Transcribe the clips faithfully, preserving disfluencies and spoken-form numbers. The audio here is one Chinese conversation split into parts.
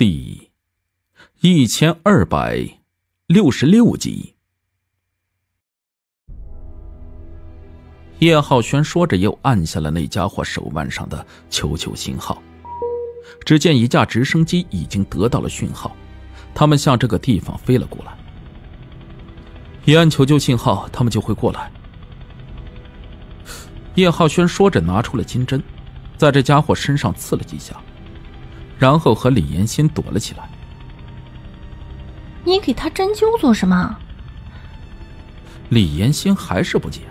第一千二百六十六集。叶浩轩说着，又按下了那家伙手腕上的求救信号。只见一架直升机已经得到了讯号，他们向这个地方飞了过来。一按求救信号，他们就会过来。叶浩轩说着，拿出了金针，在这家伙身上刺了几下，然后和李延新躲了起来。 你给他针灸做什么？ 李延新还是不解。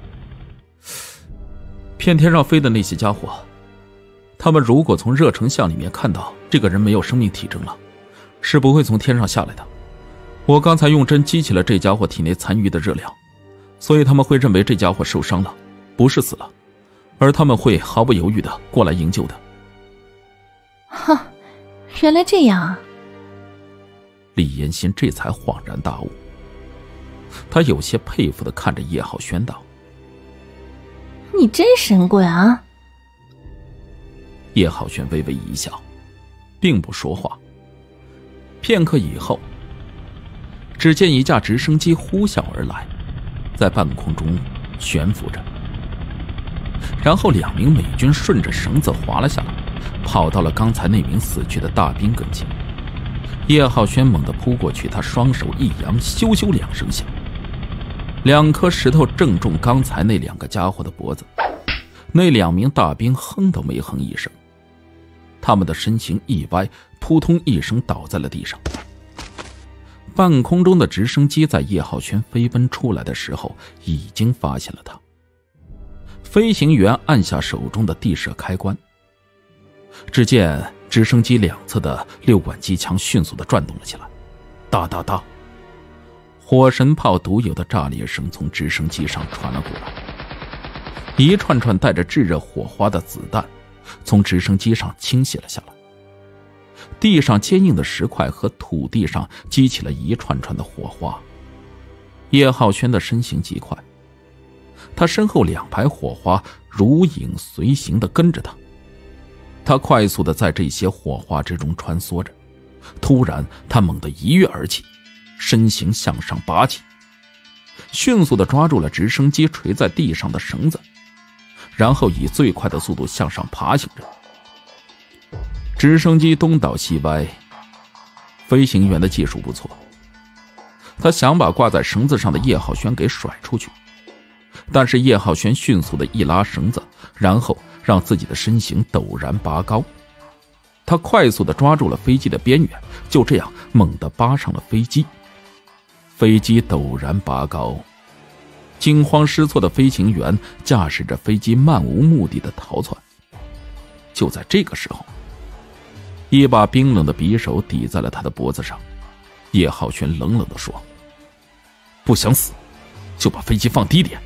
骗天上飞的那些家伙，他们如果从热成像里面看到这个人没有生命体征了，是不会从天上下来的。我刚才用针激起了这家伙体内残余的热量，所以他们会认为这家伙受伤了，不是死了，而他们会毫不犹豫的过来营救的。 哼，原来这样啊！ 李延新这才恍然大悟，他有些佩服的看着叶浩轩道：“ 你真神棍啊！” 叶浩轩微微一笑，并不说话。片刻以后，只见一架直升机呼啸而来，在半空中悬浮着，然后两名美军顺着绳子滑了下来，跑到了刚才那名死去的大兵跟前。叶浩轩猛地扑过去，他双手一扬，咻咻两声响，两颗石头正中刚才那两个家伙的脖子。那两名大兵哼都没哼一声，他们的身形一歪，扑通一声倒在了地上。半空中的直升机在叶浩轩飞奔出来的时候已经发现了他。飞行员按下手中的地射开关，只见直升机两侧的六管机枪迅速地转动了起来，哒哒哒，火神炮独有的炸裂声从直升机上传了过来，一串串带着炙热火花的子弹从直升机上倾泻了下来，地上坚硬的石块和土地上激起了一串串的火花。叶浩轩的身形极快，他身后两排火花如影随形地跟着他，他快速地在这些火花之中穿梭着。突然他猛地一跃而起，身形向上拔起，迅速地抓住了直升机垂在地上的绳子，然后以最快的速度向上爬行着。直升机东倒西歪，飞行员的技术不错，他想把挂在绳子上的叶浩轩给甩出去，但是叶浩轩迅速的一拉绳子，然后让自己的身形陡然拔高，他快速的抓住了飞机的边缘，就这样猛地扒上了飞机。飞机陡然拔高，惊慌失措的飞行员驾驶着飞机漫无目的的逃窜。就在这个时候，一把冰冷的匕首抵在了他的脖子上。叶浩轩冷冷地说：“不想死，就把飞机放低点。”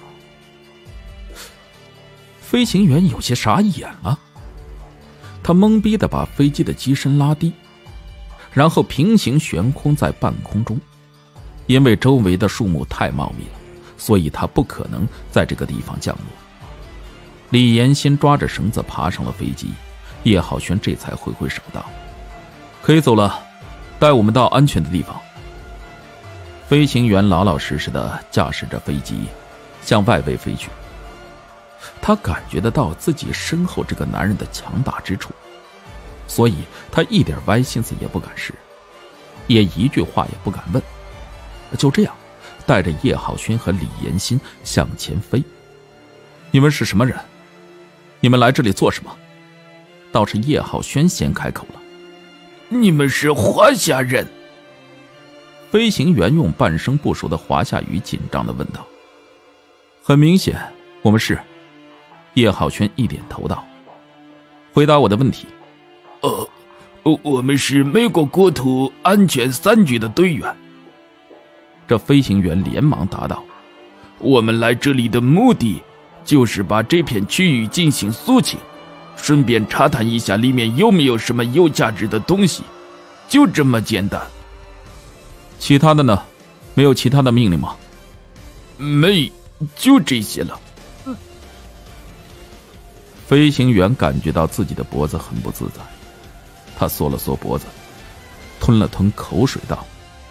飞行员有些傻眼了，他懵逼地把飞机的机身拉低，然后平行悬空在半空中。因为周围的树木太茂密了，所以他不可能在这个地方降落。李延新抓着绳子爬上了飞机，叶浩轩这才挥挥手道：“可以走了，带我们到安全的地方。”飞行员老老实实地驾驶着飞机向外围飞去。他感觉得到自己身后这个男人的强大之处，所以他一点歪心思也不敢使，也一句话也不敢问。就这样带着叶浩轩和李延新向前飞。你们是什么人？你们来这里做什么？倒是叶浩轩先开口了。 你们是华夏人？ 飞行员用半生不熟的华夏语紧张地问道。很明显我们是。叶浩轩一点头道。回答我的问题。 呃，我们是美国国土安全三局的队员。 这飞行员连忙答道：“ 我们来这里的目的就是把这片区域进行肃清，顺便查探一下里面有没有什么有价值的东西，就这么简单。” 其他的呢？没有其他的命令吗？ 没，就这些了。 飞行员感觉到自己的脖子很不自在， 他缩了缩脖子，吞了吞口水道：“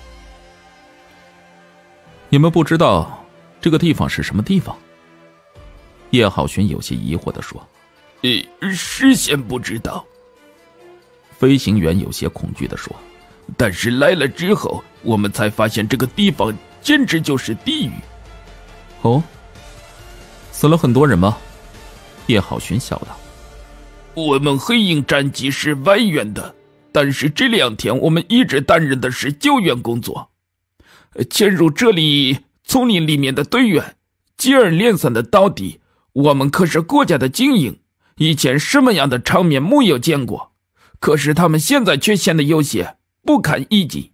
你们不知道这个地方是什么地方？”叶浩轩有些疑惑地说：“ 呃，事先不知道。” 飞行员有些恐惧地说：“ 但是来了之后，我们才发现这个地方简直就是地狱。” 哦，死了很多人吗？叶浩轩笑道：“ 我们黑鹰战机是外援的，但是这两天我们一直担任的是救援工作。潜入这里丛林里面的队员接二连三的倒地，我们可是国家的精英，以前什么样的场面没有见过，可是他们现在却显得有些不堪一击。”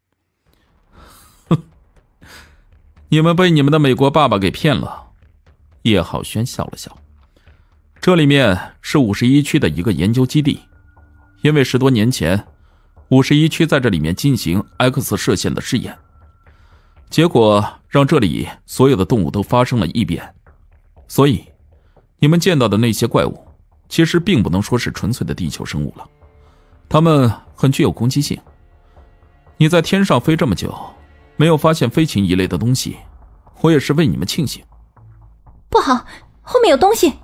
哼，你们被你们的美国爸爸给骗了。叶浩轩笑了笑。这里面是五十一区的一个研究基地，因为十多年前五十一区在这里面进行 X 射线的试验，结果让这里所有的动物都发生了异变，所以你们见到的那些怪物其实并不能说是纯粹的地球生物了，它们很具有攻击性。你在天上飞这么久没有发现飞禽一类的东西，我也是为你们庆幸。 不好，后面有东西。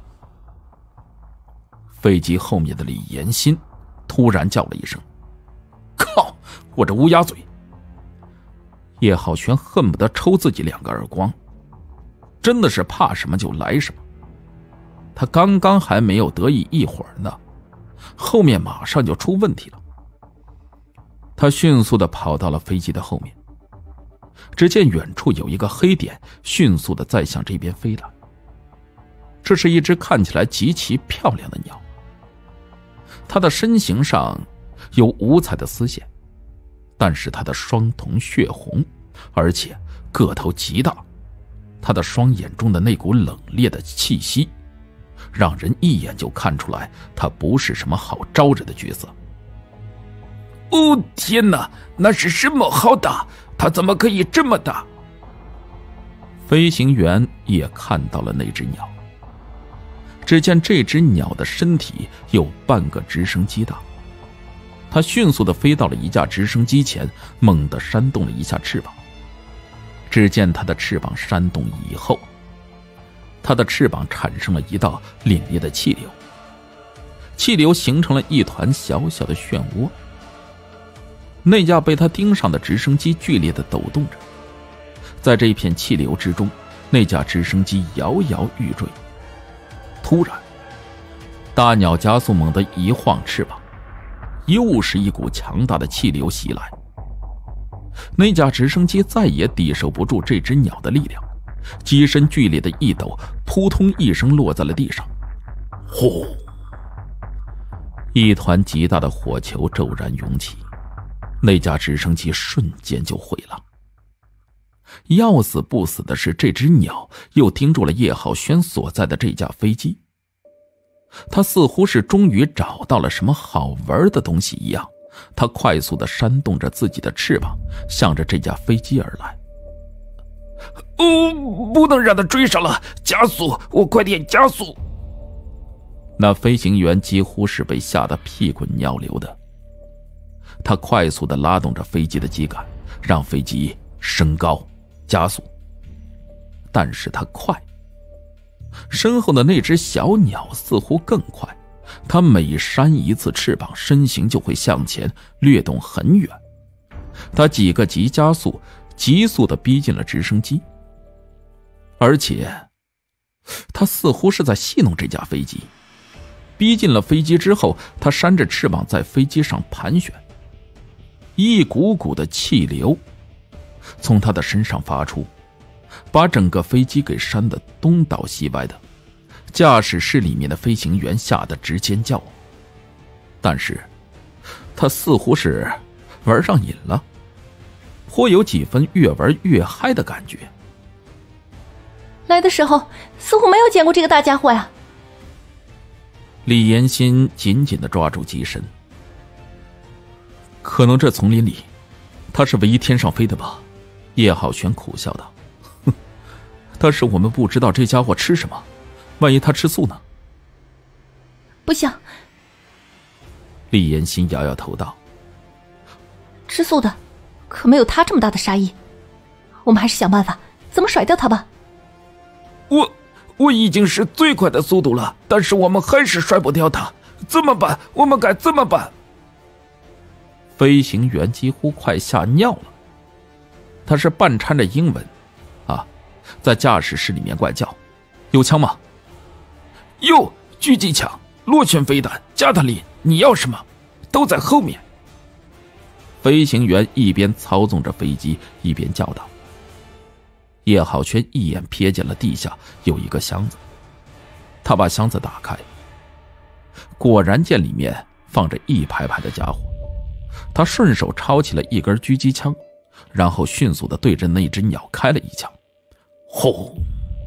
飞机后面的李延新突然叫了一声：“靠！我这乌鸦嘴！”叶浩轩恨不得抽自己两个耳光，真的是怕什么就来什么。他刚刚还没有得意一会儿呢，后面马上就出问题了。他迅速地跑到了飞机的后面，只见远处有一个黑点迅速地在向这边飞来。这是一只看起来极其漂亮的鸟，它的身形上有五彩的丝线，但是它的双瞳血红，而且个头极大，它的双眼中的那股冷冽的气息让人一眼就看出来它不是什么好招惹的角色。 哦天哪，那是什么好大？它怎么可以这么大？ 飞行员也看到了那只鸟，只见这只鸟的身体有半个直升机大，它迅速地飞到了一架直升机前，猛地扇动了一下翅膀。只见它的翅膀扇动以后，它的翅膀产生了一道凛冽的气流，气流形成了一团小小的漩涡。那架被它盯上的直升机剧烈地抖动着，在这片气流之中，那架直升机摇摇欲坠。突然，大鸟加速猛地一晃翅膀，又是一股强大的气流袭来。那架直升机再也抵受不住这只鸟的力量，机身剧烈的一抖，扑通一声落在了地上。呼！一团极大的火球骤然涌起，那架直升机瞬间就毁了。要死不死的是，这只鸟又盯住了叶浩轩所在的这架飞机。他似乎是终于找到了什么好玩的东西一样，他快速地扇动着自己的翅膀，向着这架飞机而来。 哦，不能让他追上了，加速，我快点加速！ 那飞行员几乎是被吓得屁滚尿流的，他快速地拉动着飞机的机杆，让飞机升高加速。但是他快，身后的那只小鸟似乎更快，它每扇一次翅膀，身形就会向前掠动很远。它几个急加速，急速地逼近了直升机，而且它似乎是在戏弄这架飞机。逼近了飞机之后，它扇着翅膀在飞机上盘旋，一股股的气流从它的身上发出，把整个飞机给扇得东倒西歪的。驾驶室里面的飞行员吓得直尖叫，但是他似乎是玩上瘾了，颇有几分越玩越嗨的感觉。 来的时候似乎没有见过这个大家伙呀。 李延新紧紧地抓住机身，可能这丛林里他是唯一天上飞的吧。叶浩轩苦笑道，哼，但是我们不知道这家伙吃什么，万一他吃素呢？ 不行。 厉言心摇摇头道： 吃素的可没有他这么大的杀意，我们还是想办法怎么甩掉他吧。 我我已经是最快的速度了，但是我们还是甩不掉他，怎么办？我们该怎么办？ 飞行员几乎快吓尿了，他是半掺着英文啊，在驾驶室里面怪叫：有枪吗？ 有，狙击枪、螺旋飞弹、加特林，你要什么？都在后面。 飞行员一边操纵着飞机一边叫道。叶浩轩一眼瞥见了地下有一个箱子，他把箱子打开，果然见里面放着一排排的家伙。他顺手抄起了一根狙击枪，然后迅速地对着那只鸟开了一枪。轰！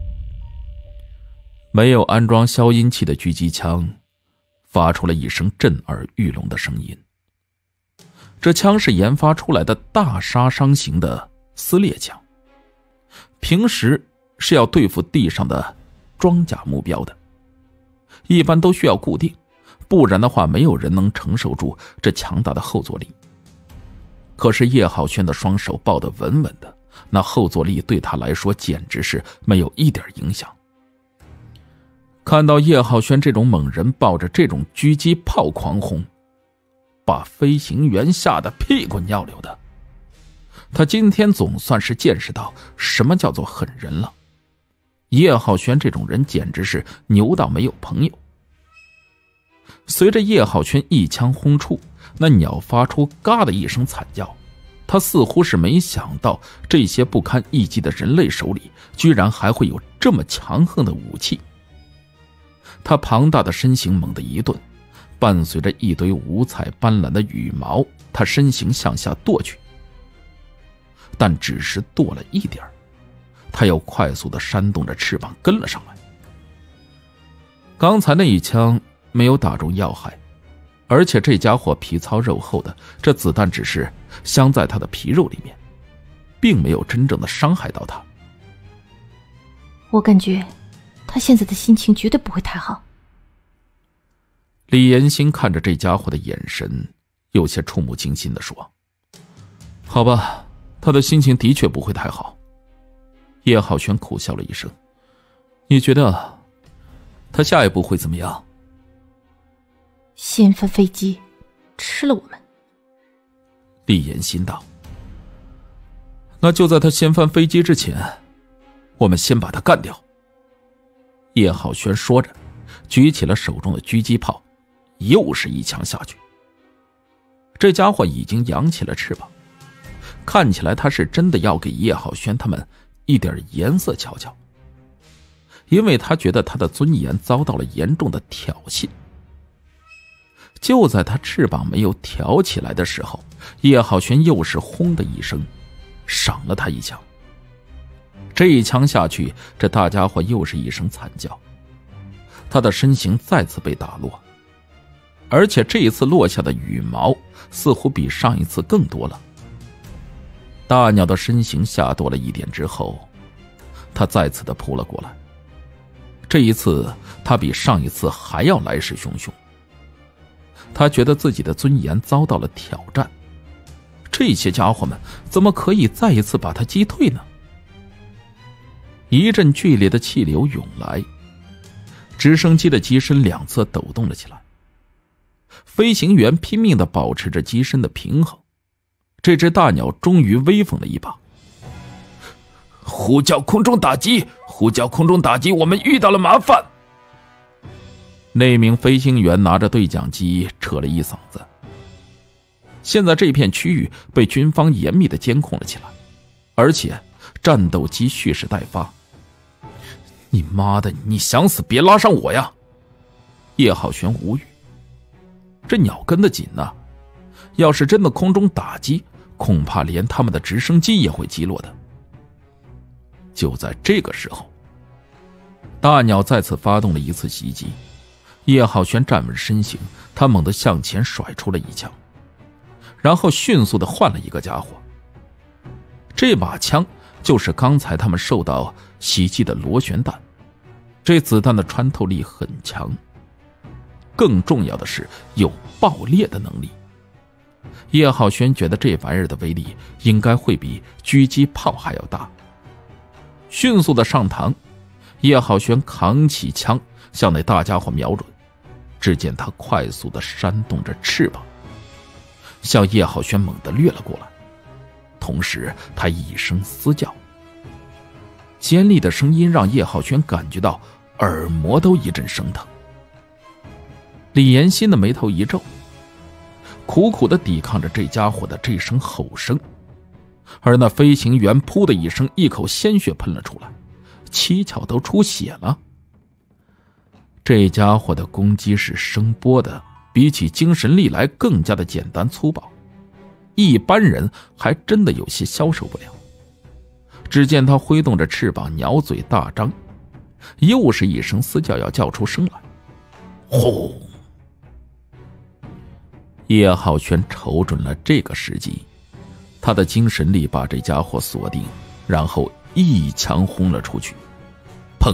没有安装消音器的狙击枪发出了一声震耳欲聋的声音。这枪是研发出来的大杀伤型的撕裂枪，平时是要对付地上的装甲目标的，一般都需要固定，不然的话没有人能承受住这强大的后坐力。可是叶浩轩的双手抱得稳稳的，那后坐力对他来说简直是没有一点影响。看到叶浩轩这种猛人抱着这种狙击炮狂轰，把飞行员吓得屁滚尿流的。他今天总算是见识到什么叫做狠人了。叶浩轩这种人简直是牛到没有朋友。随着叶浩轩一枪轰出，那鸟发出嘎的一声惨叫，他似乎是没想到这些不堪一击的人类手里居然还会有这么强横的武器。他庞大的身形猛地一顿，伴随着一堆五彩斑斓的羽毛，他身形向下跺去，但只是跺了一点，他又快速地扇动着翅膀跟了上来。刚才那一枪没有打中要害，而且这家伙皮糙肉厚的，这子弹只是镶在他的皮肉里面，并没有真正的伤害到他。 我感觉他现在的心情绝对不会太好。 李延兴看着这家伙的眼神有些触目惊心地说：好吧，他的心情的确不会太好。叶浩轩苦笑了一声：你觉得他下一步会怎么样？ 掀翻飞机，吃了我们。 李延兴道：那就在他掀翻飞机之前，我们先把他干掉。叶浩轩说着，举起了手中的狙击炮，又是一枪下去。这家伙已经扬起了翅膀，看起来他是真的要给叶浩轩他们一点颜色瞧瞧，因为他觉得他的尊严遭到了严重的挑衅。就在他翅膀没有挑起来的时候，叶浩轩又是轰的一声赏了他一枪。这一枪下去，这大家伙又是一声惨叫，他的身形再次被打落，而且这一次落下的羽毛似乎比上一次更多了。大鸟的身形下多了一点之后，他再次的扑了过来，这一次他比上一次还要来势汹汹。他觉得自己的尊严遭到了挑战，这些家伙们怎么可以再一次把他击退呢？一阵剧烈的气流涌来，直升机的机身两侧抖动了起来。飞行员拼命地保持着机身的平衡，这只大鸟终于威风了一把。 呼叫空中打击！呼叫空中打击！我们遇到了麻烦！ 那名飞行员拿着对讲机扯了一嗓子。现在这片区域被军方严密地监控了起来，而且战斗机蓄势待发。你妈的，你想死别拉上我呀！叶浩轩无语，这鸟跟得紧啊，要是真的空中打击，恐怕连他们的直升机也会击落的。就在这个时候，大鸟再次发动了一次袭击。叶浩轩站稳身形，他猛地向前甩出了一枪，然后迅速地换了一个家伙。这把枪就是刚才他们受到袭击的螺旋弹，这子弹的穿透力很强。 更重要的是有爆裂的能力。叶浩轩觉得这玩意儿的威力应该会比狙击炮还要大。迅速的上膛，叶浩轩扛起枪向那大家伙瞄准，只见他快速地扇动着翅膀，向叶浩轩猛地掠了过来。同时他一声嘶叫，尖利的声音让叶浩轩感觉到耳膜都一阵生疼。李延新的眉头一皱，苦苦地抵抗着这家伙的这声吼声，而那飞行员噗的一声，一口鲜血喷了出来，七窍都出血了。这家伙的攻击是声波的，比起精神力来更加的简单粗暴，一般人还真的有些消受不了。只见他挥动着翅膀，鸟嘴大张，又是一声嘶叫，要叫出声来。轰！叶浩轩瞅准了这个时机，他的精神力把这家伙锁定，然后一枪轰了出去。砰！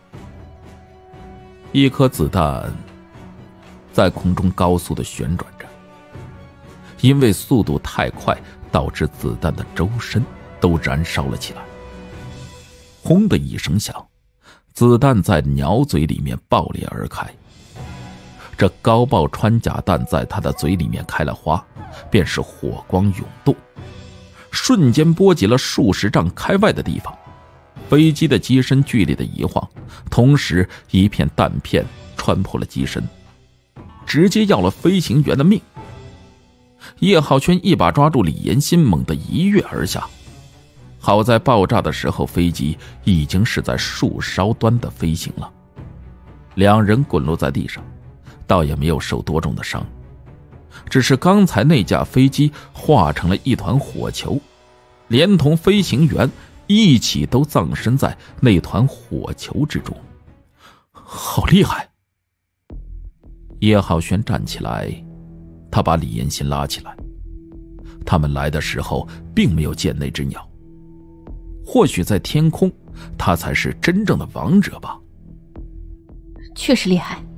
一颗子弹在空中高速的旋转着，因为速度太快，导致子弹的周身都燃烧了起来。轰的一声响，子弹在鸟嘴里面爆裂而开。这高爆穿甲弹在他的嘴里面开了花，便是火光涌动，瞬间波及了数十丈开外的地方。飞机的机身剧烈的一晃，同时一片弹片穿破了机身，直接要了飞行员的命。叶浩轩一把抓住李延新，猛地一跃而下。好在爆炸的时候，飞机已经是在树梢端的飞行了，两人滚落在地上，倒也没有受多重的伤，只是刚才那架飞机化成了一团火球，连同飞行员一起都葬身在那团火球之中。好厉害！叶浩轩站起来，他把李延新拉起来。他们来的时候并没有见那只鸟，或许在天空，他才是真正的王者吧。 确实厉害。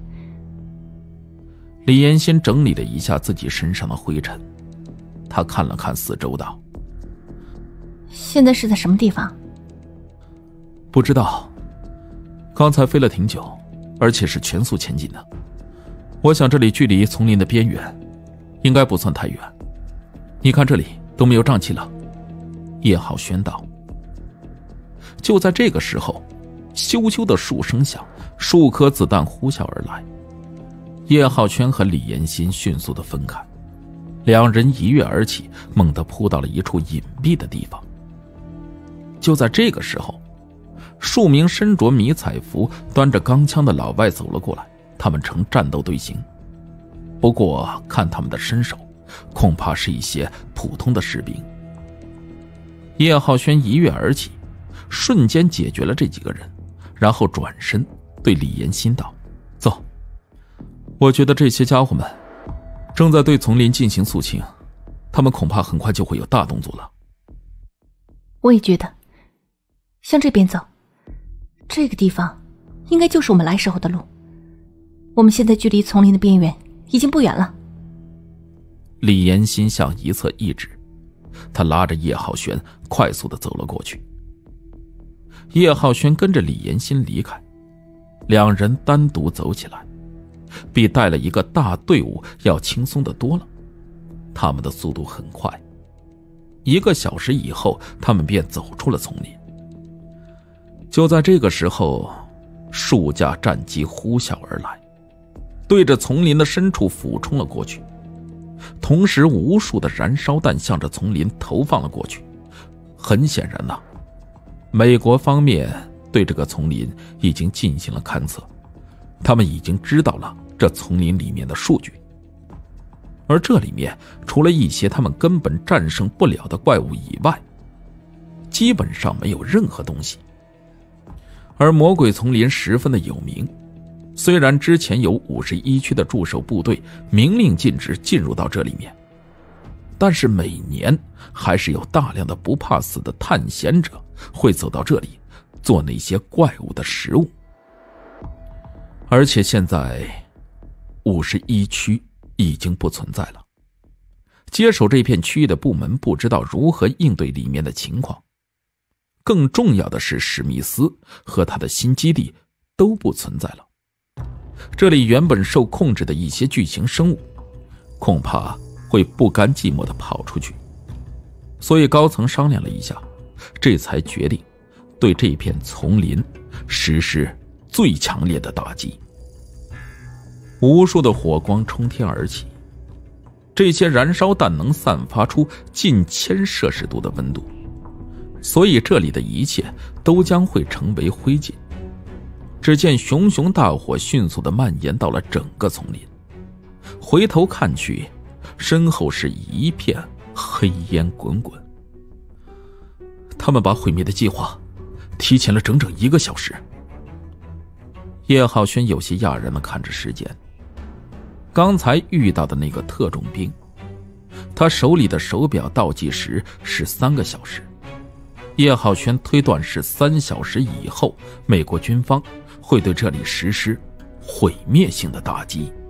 李延新整理了一下自己身上的灰尘，他看了看四周道： 现在是在什么地方？ 不知道，刚才飞了挺久，而且是全速前进的。我想这里距离丛林的边缘应该不算太远。你看这里都没有瘴气了。叶浩轩道。就在这个时候，咻咻的数声响，数颗子弹呼啸而来。叶浩轩和李延新迅速的分开，两人一跃而起，猛地扑到了一处隐蔽的地方。就在这个时候，数名身着迷彩服、端着钢枪的老外走了过来，他们呈战斗队形。不过看他们的身手，恐怕是一些普通的士兵。叶浩轩一跃而起，瞬间解决了这几个人，然后转身对李延新道：走，我觉得这些家伙们正在对丛林进行肃清，他们恐怕很快就会有大动作了。 我也觉得，向这边走，这个地方应该就是我们来时候的路。我们现在距离丛林的边缘已经不远了。 李延新向一侧一指，他拉着叶浩轩快速地走了过去。叶浩轩跟着李延新离开，两人单独走起来，比带了一个大队伍要轻松得多了。他们的速度很快，一个小时以后，他们便走出了丛林。就在这个时候，数架战机呼啸而来，对着丛林的深处俯冲了过去。同时无数的燃烧弹向着丛林投放了过去。很显然呐，美国方面对这个丛林已经进行了勘测，他们已经知道了这丛林里面的数据，而这里面除了一些他们根本战胜不了的怪物以外，基本上没有任何东西。而魔鬼丛林十分的有名，虽然之前有五十一区的驻守部队明令禁止进入到这里面，但是每年还是有大量的不怕死的探险者会走到这里做那些怪物的食物。而且现在五十一区已经不存在了。接手这片区域的部门不知道如何应对里面的情况。更重要的是，史密斯和他的新基地都不存在了。这里原本受控制的一些巨型生物，恐怕会不甘寂寞地跑出去。所以高层商量了一下，这才决定对这片丛林实施最强烈的打击。无数的火光冲天而起，这些燃烧弹能散发出近千摄氏度的温度，所以这里的一切都将会成为灰烬。只见熊熊大火迅速地蔓延到了整个丛林，回头看去，身后是一片黑烟滚滚。他们把毁灭的计划提前了整整一个小时。叶浩轩有些讶然地看着时间，刚才遇到的那个特种兵，他手里的手表倒计时是三个小时。叶浩轩推断是三小时以后，美国军方会对这里实施毁灭性的打击。